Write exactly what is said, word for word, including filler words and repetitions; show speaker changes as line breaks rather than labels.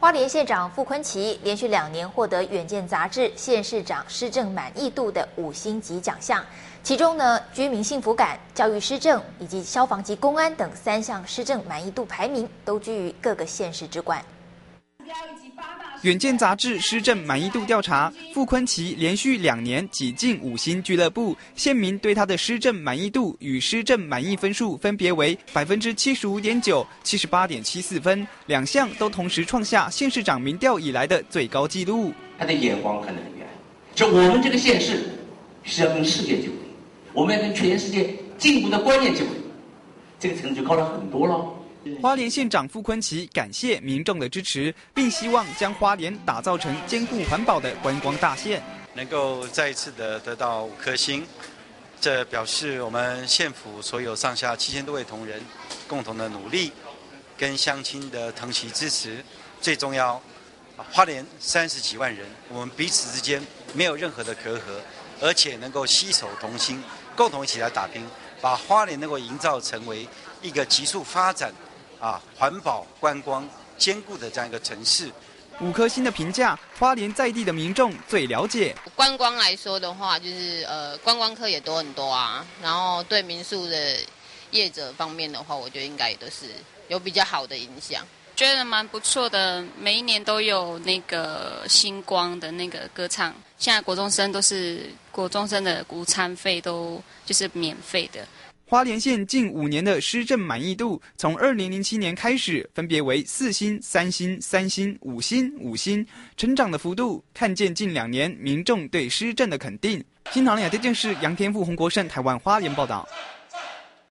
花莲县长傅昆萁连续两年获得《远见》杂志县市长施政满意度的五星级奖项，其中呢，居民幸福感、教育施政以及消防及公安等三项施政满意度排名都居于各个县市之冠。
远见杂志施政满意度调查，傅昆萁连续两年挤进五星俱乐部，县民对他的施政满意度与施政满意分数分别为百分之七十五点九、七十八点七四分，两项都同时创下县市长民调以来的最高纪录。
他的眼光看得很远，就我们这个县市是要跟世界接轨，我们要跟全世界进步的观念接轨，这个成就高了很多了。
花莲县长傅昆萁感谢民众的支持，并希望将花莲打造成兼顾环保的观光大县。
能够再一次的得到五颗星，这表示我们县府所有上下七千多位同仁共同的努力，跟乡亲的疼惜支持。最重要，花莲三十几万人，我们彼此之间没有任何的隔阂，而且能够携手同心，共同一起来打拼，把花莲能够营造成为一个急速发展。 啊，环保观光兼顾的这样一个城市，
五颗星的评价，花莲在地的民众最了解。
观光来说的话，就是呃，观光客也多很多啊。然后对民宿的业者方面的话，我觉得应该也都是有比较好的影响。
觉得蛮不错的，每一年都有那个星光的那个歌唱。现在国中生都是国中生的午餐费都就是免费的。
花莲县近五年的施政满意度，从二零零七年开始，分别为四星、三星、三星、五星、五星，成长的幅度看见近两年民众对施政的肯定。新唐人亚太电视杨天富、洪国胜，台湾花莲报道。